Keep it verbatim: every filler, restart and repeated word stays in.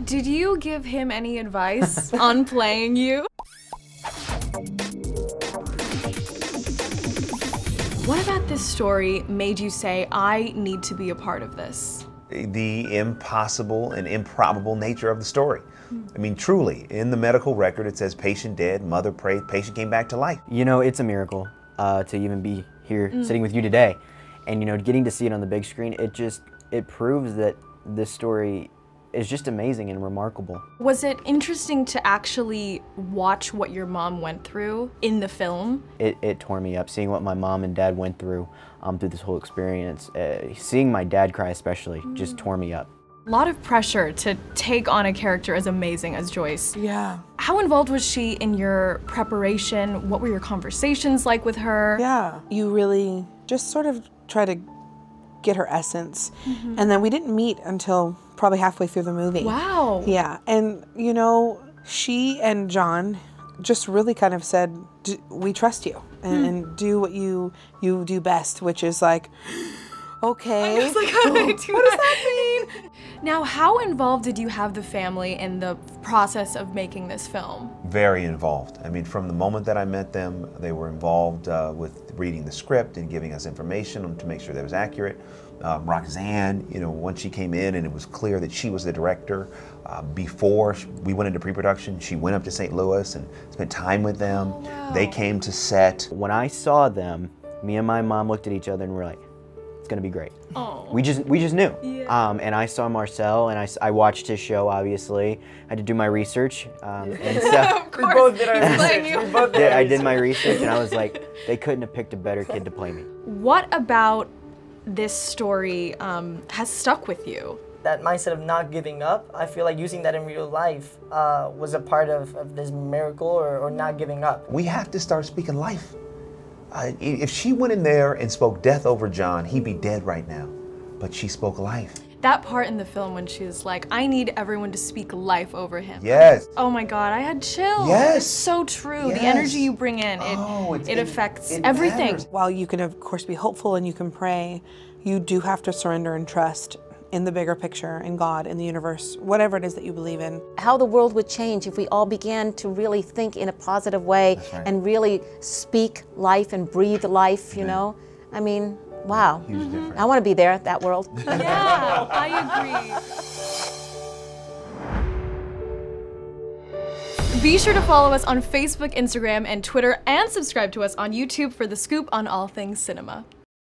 Did you give him any advice on playing you? What about this story made you say, I need to be a part of this? The impossible and improbable nature of the story. I mean, truly, in the medical record, it says patient dead, mother prayed, patient came back to life. You know, it's a miracle uh, to even be here mm. sitting with you today. And, you know, getting to see it on the big screen, it just, it proves that this story is just amazing and remarkable. Was it interesting to actually watch what your mom went through in the film? It, it tore me up, seeing what my mom and dad went through um, through this whole experience. Uh, seeing my dad cry especially mm. just tore me up. A lot of pressure to take on a character as amazing as Joyce. Yeah. How involved was she in your preparation? What were your conversations like with her? Yeah, you really just sort of try to get her essence. Mm-hmm. And then we didn't meet until probably halfway through the movie. Wow. Yeah, and you know, she and John just really kind of said, we trust you and, mm. and do what you you do best, which is like, okay. I was like, how do I do what that? Does that mean? Now, how involved did you have the family in the process of making this film? Very involved. I mean, from the moment that I met them, they were involved uh, with reading the script and giving us information to make sure that it was accurate. Um, Roxann, you know, once she came in and it was clear that she was the director, uh, before we went into pre-production, she went up to Saint Louis and spent time with them. Oh, wow. They came to set. When I saw them, me and my mom looked at each other and were like, it's gonna be great. Oh. We just we just knew. Yeah. Um, and I saw Marcel and I, I watched his show, obviously. I had to do my research. Um, and so of course. We both did our research. We both did I did my research and I was like, they couldn't have picked a better kid to play me. What about this story um, has stuck with you? That mindset of not giving up, I feel like using that in real life uh, was a part of, of this miracle or, or not giving up. We have to start speaking life. Uh, if she went in there and spoke death over John, he'd be dead right now. But she spoke life. That part in the film when she was like, I need everyone to speak life over him. Yes. Oh my God, I had chills. Yes. It's so true. Yes. The energy you bring in, it, oh, it, it affects it everything. matters. While you can, of course, be hopeful and you can pray, you do have to surrender and trust in the bigger picture, in God, in the universe, whatever it is that you believe in. How the world would change if we all began to really think in a positive way right. and really speak life and breathe life, you yeah. know? I mean, wow. Huge mm-hmm. difference. I want to be there, that world. Yeah, I agree. Be sure to follow us on Facebook, Instagram, and Twitter, and subscribe to us on YouTube for the scoop on all things cinema.